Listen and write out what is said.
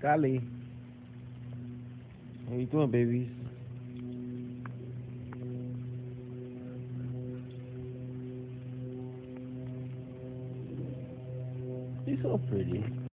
Kali, how you doing, babies? She's so pretty.